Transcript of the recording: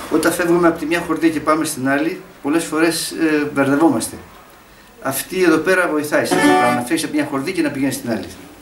Όταν φεύγουμε από τη μια χορδή και πάμε στην άλλη, πολλές φορές μπερδευόμαστε. Αυτή εδώ πέρα βοηθάει σε αυτό το πράγμα, να φύγεις από μια χορδή και να πηγαίνεις στην άλλη.